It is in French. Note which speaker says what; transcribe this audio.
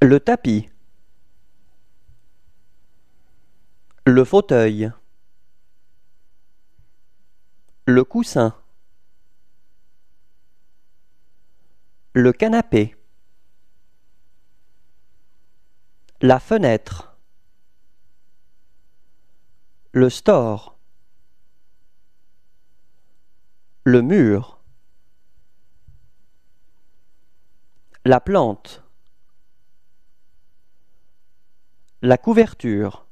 Speaker 1: Le tapis. Le fauteuil. Le coussin. Le canapé. La fenêtre. Le store. Le mur. La plante. La couverture.